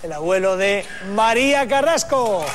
el abuelo de María Carrasco.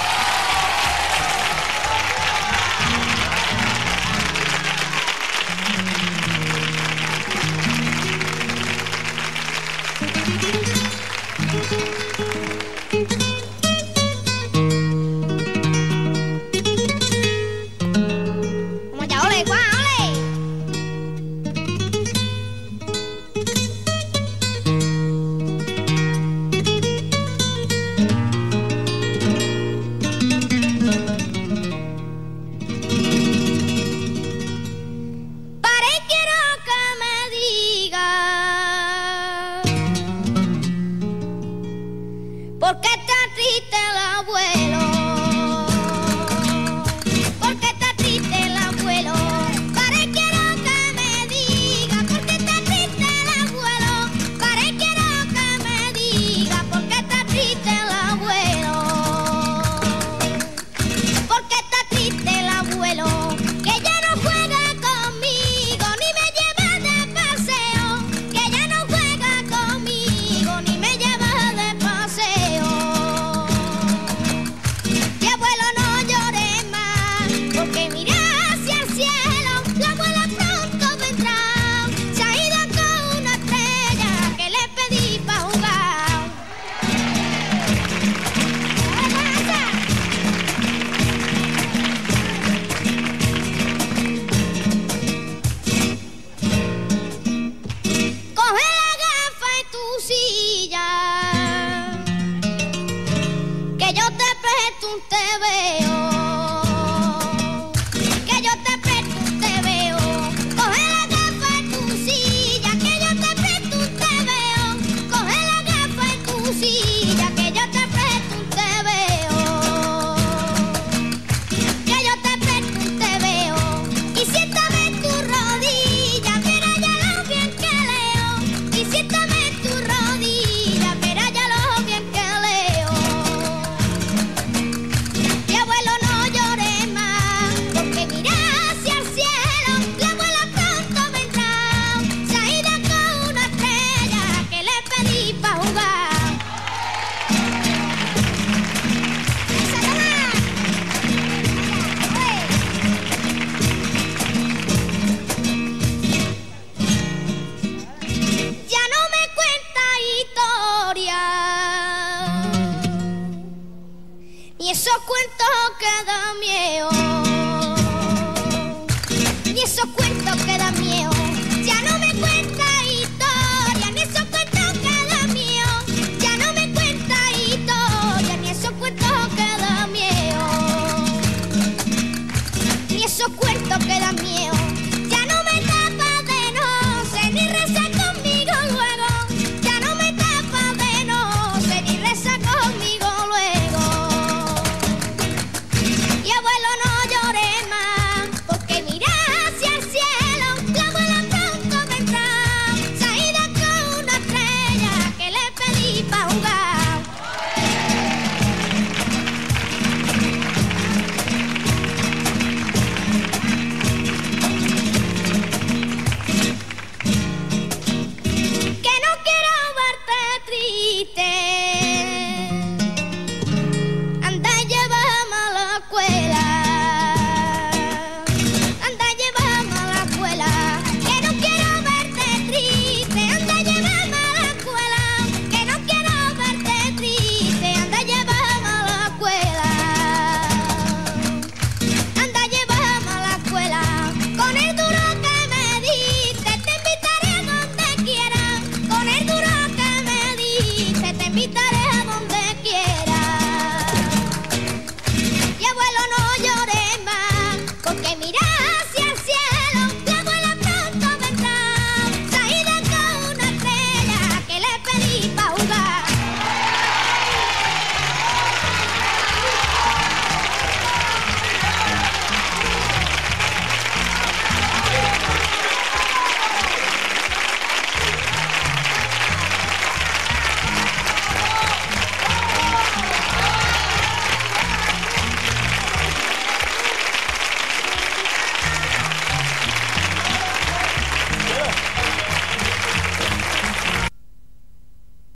¿Por qué está triste el abuelo? ¿Por qué está triste el abuelo? Pare, quiero que me diga. ¿Por qué está triste el abuelo? Pare, quiero que me diga. ¿Por qué está triste el abuelo? ¿Por qué está triste el abuelo? Que ya no juega conmigo ni me lleva de paseo. Que ya no juega conmigo ni me lleva de paseo. Mi abuelo, no llore más, porque mira hacia el cielo, la abuela pronto vendrá. Se ha ido con una estrella que le pedí pa' jugar. Coge la gafa en tu silla, que yo te presto un tebeo, que yo te presto un tebeo. Coge la gafa en tu silla, que yo te presto un tebeo. Coge la gafa en tu silla, que yo te presto un tebeo, que yo te presto un tebeo. Y siéntame en tu rodilla, mira ya lo bien que leo. Y siéntame en tu rodilla, mira ya lo bien que leo. Mi abuelo, no llore más, porque mira hacia el cielo, la abuela pronto vendrá. Se ha ido con una estrella que le pedí pa' jugar. ¡Esa toma! Ya no me cuenta historia, ni esos cuentos que dan